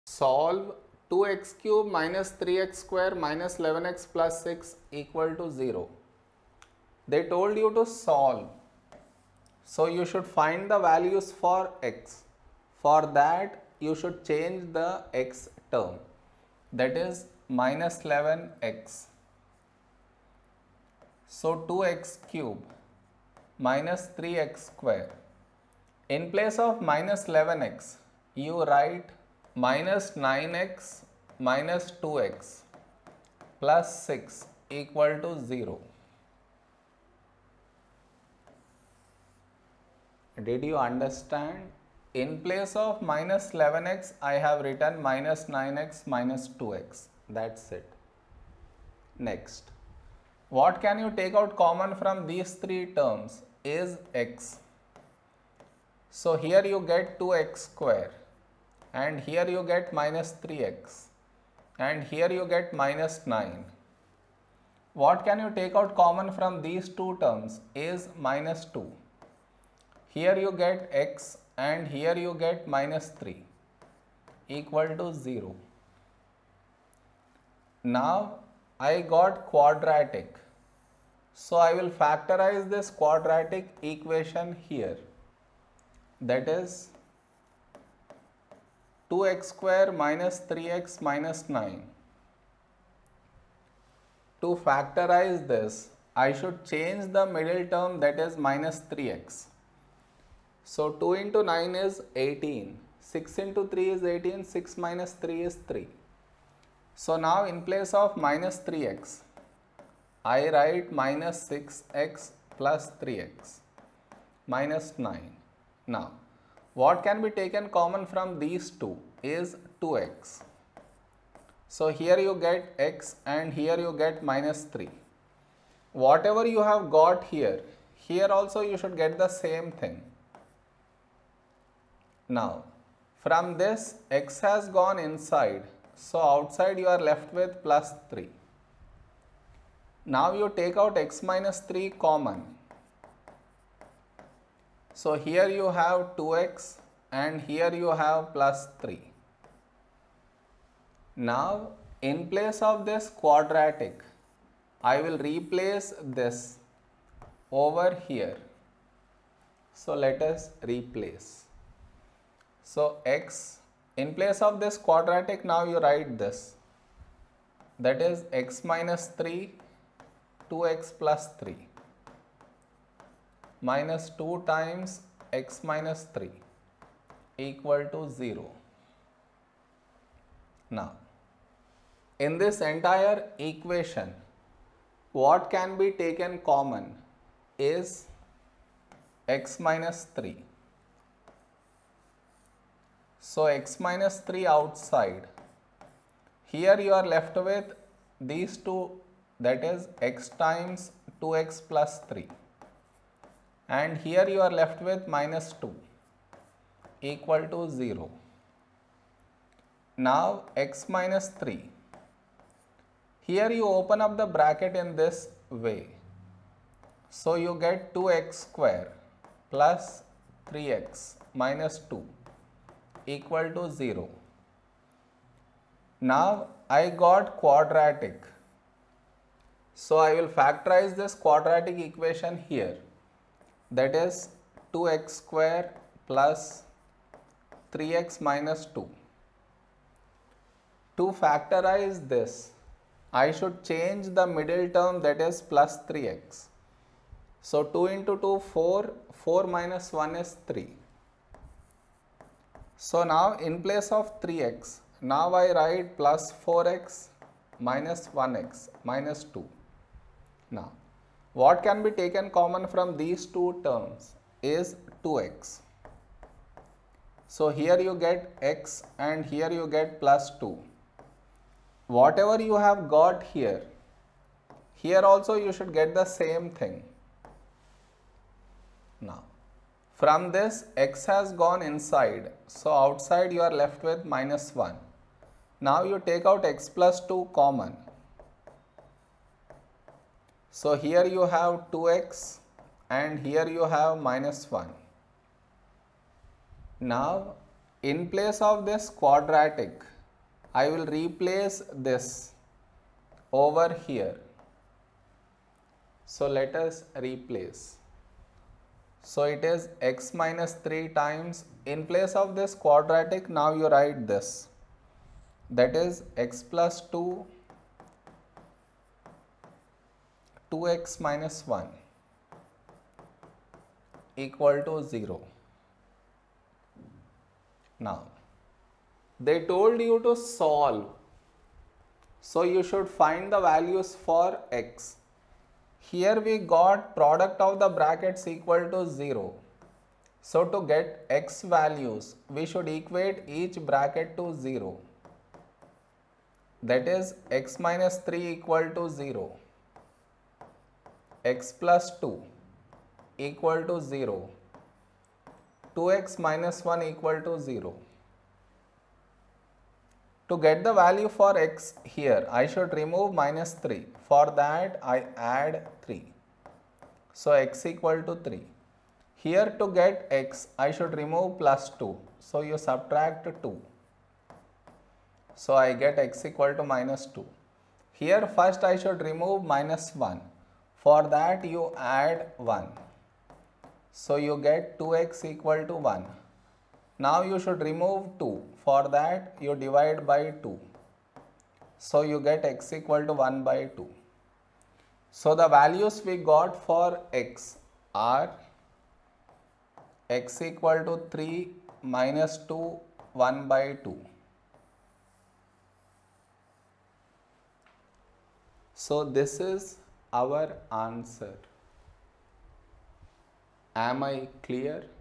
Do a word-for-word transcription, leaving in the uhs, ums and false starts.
Solve two x cube minus three x square minus eleven x plus six equal to zero. They told you to solve. So you should find the values for x. For that you should change the x term, that is minus eleven x. So two x cube minus three x square. In place of minus eleven x, you write minus nine x minus two x plus six equal to zero. Did you understand? In place of minus eleven x, I have written minus nine x minus two x. That's it. Next, what can you take out common from these three terms is x. So here you get two x square, and here you get minus three x, and here you get minus nine. What can you take out common from these two terms is minus two. Here you get x and here you get minus three equal to zero. Now I got quadratic. So I will factorize this quadratic equation here. That is two x square minus three x minus nine. To factorize this, I should change the middle term, that is minus three x. So two into nine is eighteen, six into three is eighteen, six minus three is three. So now in place of minus three x, I write minus six x plus three x minus nine. Now what can be taken common from these two is two x. So here you get x and here you get minus three. Whatever you have got here, here also you should get the same thing. Now from this x has gone inside, so outside you are left with plus three. Now you take out x minus three common. So here you have two x and here you have plus three. Now in place of this quadratic, I will replace this over here. So let us replace. So x, in place of this quadratic, now you write this, that is x minus three, two x plus three minus two times x minus three equal to zero. Now in this entire equation, what can be taken common is x minus three. So x minus three outside. Here you are left with these two, that is x times two x plus three. And here you are left with minus two equal to zero. Now x minus three. Here you open up the bracket in this way. So you get two x square plus three x minus two equal to zero. Now I got quadratic. So I will factorize this quadratic equation here. That is two x square plus three x minus two. To factorize this, I should change the middle term, that is plus three x. So two into two, four, four minus one is three. So now in place of three x, now I write plus four x minus one x minus two. Now what can be taken common from these two terms is two x. So here you get x and here you get plus two. Whatever you have got here, here also you should get the same thing. Now from this x has gone inside, so outside you are left with minus one. Now you take out x plus two common. So here you have two x and here you have minus one. Now in place of this quadratic, I will replace this over here. So let us replace. So it is x minus three times, in place of this quadratic, now you write this, that is x plus two, two x minus one equal to zero. Now, they told you to solve, so you should find the values for x. Here we got product of the brackets equal to zero. So to get x values, we should equate each bracket to zero. That is x minus three equal to zero, x plus two equal to zero, two x minus one equal to zero. To get the value for x here, I should remove minus three. For that, I add three. So x equal to three. Here to get x, I should remove plus two. So you subtract two. So I get x equal to minus two. Here first I should remove minus one. For that you add one. So you get two x equal to one. Now you should remove two. For that you divide by two. So you get x equal to one by two. So the values we got for x are x equal to three minus two, one by two. So this is our answer. Am I clear?